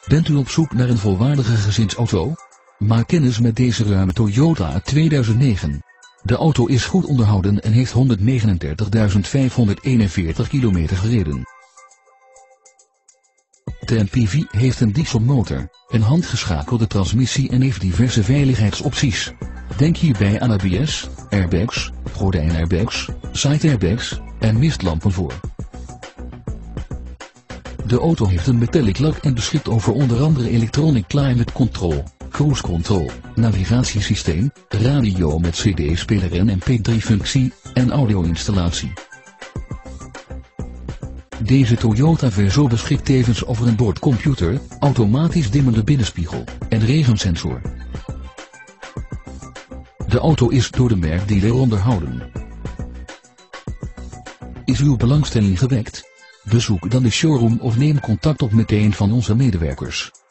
Bent u op zoek naar een volwaardige gezinsauto? Maak kennis met deze ruime Toyota 2009. De auto is goed onderhouden en heeft 139.541 kilometer gereden. De MPV heeft een dieselmotor, een handgeschakelde transmissie en heeft diverse veiligheidsopties. Denk hierbij aan ABS, airbags, gordijnairbags, side airbags en mistlampen voor. De auto heeft een metallic lak en beschikt over onder andere electronic climate control, cruise control, navigatiesysteem, radio met CD-speler en MP3-functie en audio-installatie. Deze Toyota Verso beschikt tevens over een boordcomputer, automatisch dimmende binnenspiegel en regensensor. De auto is door de merkdealer onderhouden. Is uw belangstelling gewekt? Bezoek dan de showroom of neem contact op met een van onze medewerkers.